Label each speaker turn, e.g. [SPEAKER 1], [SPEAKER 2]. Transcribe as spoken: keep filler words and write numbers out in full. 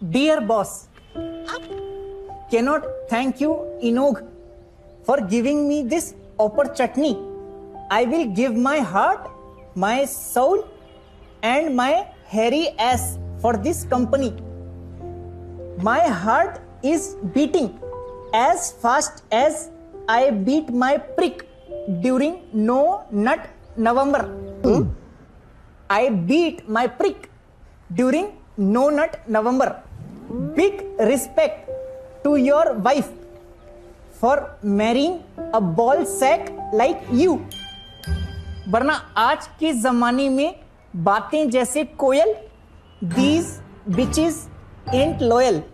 [SPEAKER 1] Dear boss, cannot thank you enough for giving me this opportunity. I will give my heart, my soul, and my hairy ass for this company. My heart is beating as fast as I beat my prick during No Nut November. Hmm? I beat my prick during No Nut November. Big respect to your wife for marrying a ball sack like you. वरना आज के जमाने में बातें जैसे कोयल, these bitches ain't loyal.